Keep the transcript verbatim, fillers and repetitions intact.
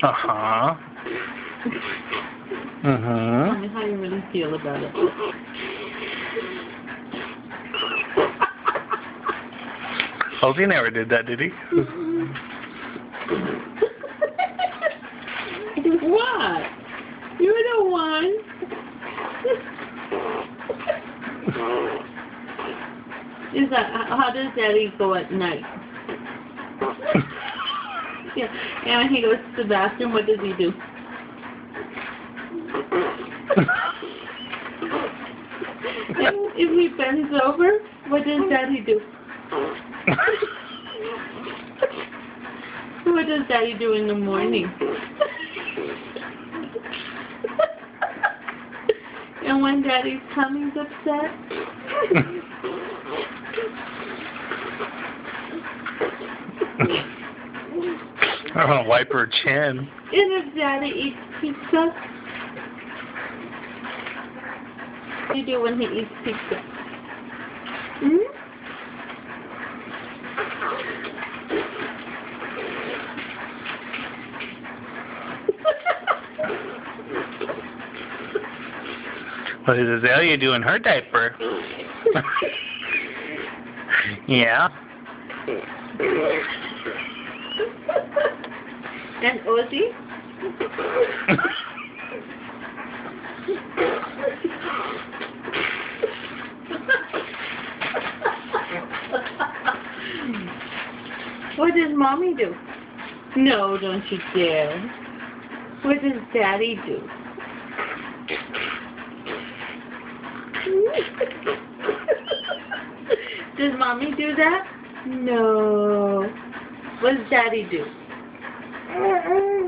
Uh-huh. Mm-hmm. Tell me how you really feel about it. Oh, he never did that, did he? What? You're the one. Is that how does Daddy go at night? Yeah, and when he goes to the bathroom, what does he do? And if he bends over, what does Daddy do? What does Daddy do in the morning? And when Daddy's tummy's upset? I want to wipe her chin. And if Daddy eats pizza? What do you do when he eats pizza? Hmm? What is Azalea doing her diaper? Yeah. And Ozzy? What does Mommy do? No, don't you dare. What does Daddy do? Does Mommy do that? No. What does Daddy do?